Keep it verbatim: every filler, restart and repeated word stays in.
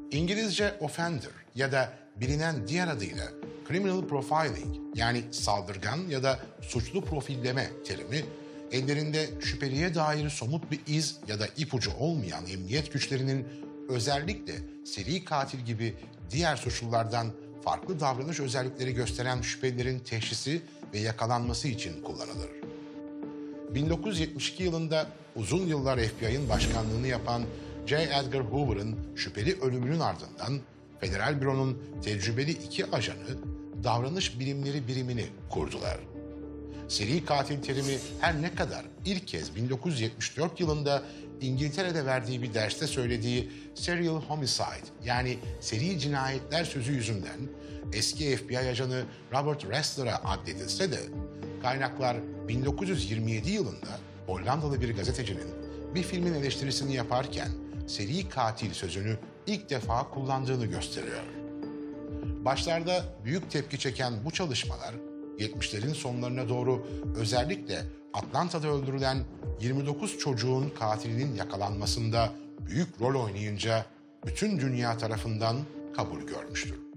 İngilizce offender ya da bilinen diğer adıyla criminal profiling yani saldırgan ya da suçlu profilleme terimi, ellerinde şüpheliye dair somut bir iz ya da ipucu olmayan emniyet güçlerinin özellikle seri katil gibi diğer suçlulardan farklı davranış özellikleri gösteren şüphelilerin teşhisi ve yakalanması için kullanılır. bin dokuz yüz yetmiş iki yılında uzun yıllar F B I'ın başkanlığını yapan J. Edgar Hoover'ın şüpheli ölümünün ardından Federal Büro'nun tecrübeli iki ajanı davranış bilimleri birimini kurdular. Seri katil terimi her ne kadar ilk kez bin dokuz yüz yetmiş dört yılında İngiltere'de verdiği bir derste söylediği serial homicide yani seri cinayetler sözü yüzünden eski F B I ajanı Robert Ressler'a addedilse de kaynaklar bin dokuz yüz yirmi yedi yılında Hollandalı bir gazetecinin bir filmin eleştirisini yaparken seri katil sözünü ilk defa kullandığını gösteriyor. Başlarda büyük tepki çeken bu çalışmalar yetmişlerin sonlarına doğru özellikle Atlanta'da öldürülen yirmi dokuz çocuğun katilinin yakalanmasında büyük rol oynayınca bütün dünya tarafından kabul görmüştür.